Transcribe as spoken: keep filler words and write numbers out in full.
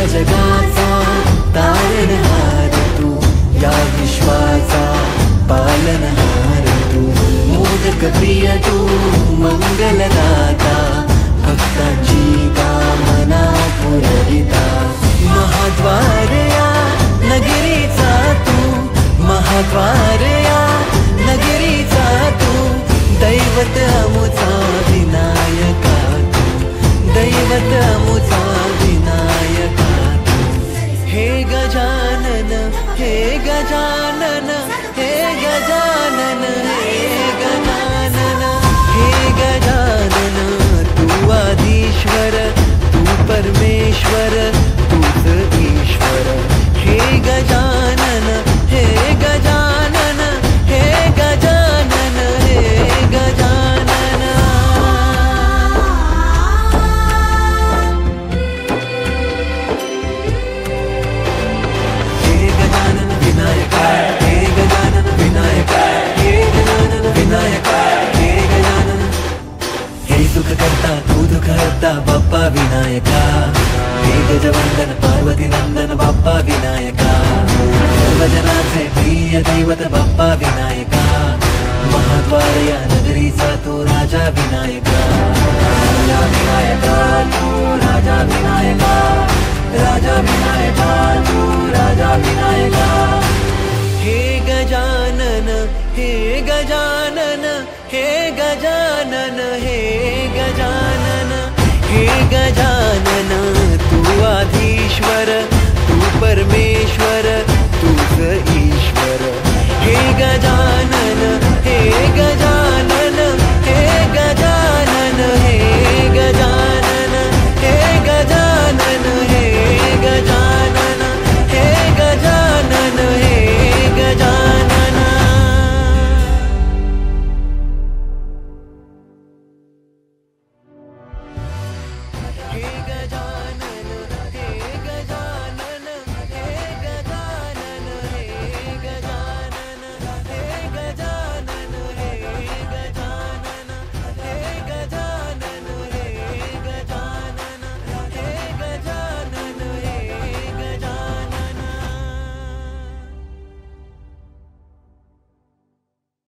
या जगाचा तारणहार तू, या विश्वाचा पालनहार तू, मोदक प्रिय तू, मंगलदाता, भक्तांची कामना पुरविता, महाद्वार या नगरीचा तू, महाद्वार या नगरीचा तू, दैवत अमुचा विनायका तू, दैवत अमुचा विनायका तू, हे गजानन हे गजानन हे गजानन हे गजानन हे गजानन, तू आदिश्वर तू परमेश्वर तूच ईश्वर, हे गजानन हे गजानन हे गजानन हे गजानन। हे गजानन विनायका, हे गजानन विनायका, हे गजानन विनायका, हे गजानन, हे सुख करता तू दुःख हरता बाप्पा विनायका, हे गजवंदन पार्वती नंदन बाप्पा विनायका, सर्वजनाचे प्रिय दैवत बाप्पा विनायका, महाद्वार या नगरीचा तू राजा विनायका, राजा विनायका तू राजा विनायका, राजा विनायका तू राजा विनायका, हे गजानन हे गजानन हे गजानन हे गजानन हे गजानन, तू आधीश्वर तू परमेश्वर